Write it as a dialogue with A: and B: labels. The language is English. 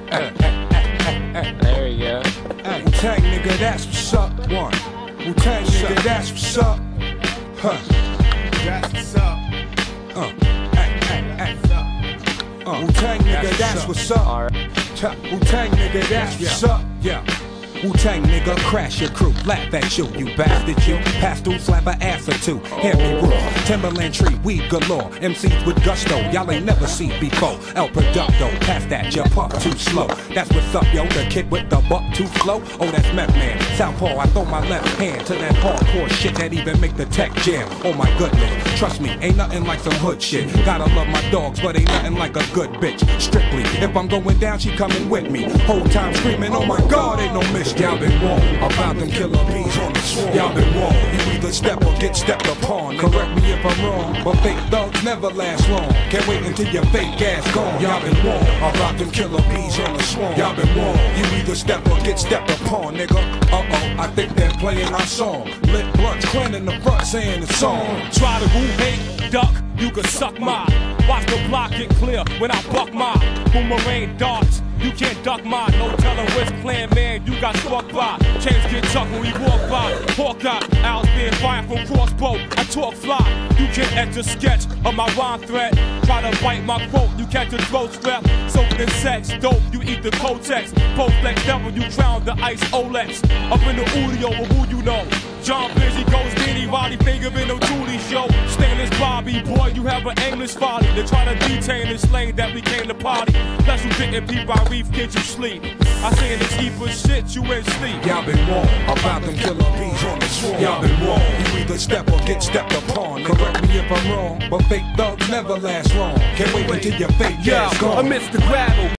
A: There we go.
B: Wu-Tang nigga, that's what's up. One. Wu-Tang nigga, that's what's up. Huh.
C: That's what's up.
B: Wu-Tang nigga, that's what's up. Wu-Tang nigga, that's what's up. Yeah. Wu-Tang nigga, crash your crew, laugh at you, you bastard you. Pass through, slap a ass or two, hear me rule. Timberland tree, weed galore, MCs with gusto, y'all ain't never seen before. El Producto, pass that, you puff too slow. That's what's up, yo, the kid with the buck too slow. Oh, that's Meth Man, Southpaw, I throw my left hand to that hardcore shit that even make the tech jam. Oh my goodness, trust me, ain't nothing like some hood shit. Gotta love my dogs, but ain't nothing like a good bitch. Strictly, if I'm going down, she coming with me. Whole time screaming, oh my God, ain't no mission. Y'all been wrong about them killer bees on the swarm. Y'all been wrong. You either step or get stepped upon. Correct me if I'm wrong, but fake thugs never last long. Can't wait until your fake ass gone. Y'all been wrong about them killer bees on the swarm. Y'all been wrong. You either step or get stepped upon, nigga. I think they're playing our song. Lit blunts, clan in the front saying the song.
D: Try to woo, hate, duck, you can suck my. Watch the block get clear when I buck my boomerang darts. You can't duck mine, no telling which plan, man, you got struck by. Chains get tucked when we walk by. Hawkeye, owls being fired from crossbow. I talk fly, you can't enter sketch of my rhyme threat. Try to bite my quote, you catch a throat strap. Soaked in sex, dope, you eat the Kotex. Post-flex devil, you drown the ice Olex. Up in the Udio, with who you know. John Busy goes Dini, Roddy Finger in the Dooley show. Stainless Bobby, boy, you have an aimless folly. They try to detain this lane that became the party. Plus you didn't peep our reef, kid, you sleep. I say in the deeper shit, you in sleep.
B: Y'all been wrong about them killer bees on the swarm. Y'all been wrong. You either step or get stepped upon. Correct me if I'm wrong, but fake thugs never last long. Can't wait until your fake ass gone.
D: Amidst the gravel.